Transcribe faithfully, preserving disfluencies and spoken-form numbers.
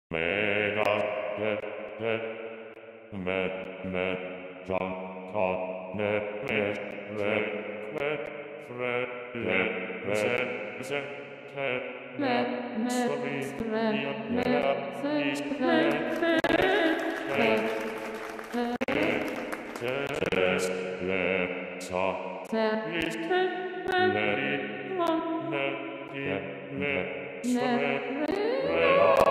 Mega get get met met John caught net met met met fred let set set set Met, met, sorry met, ja met, ja met, is met, net met, test let sa met, is met, met, let it one, net net, let net, let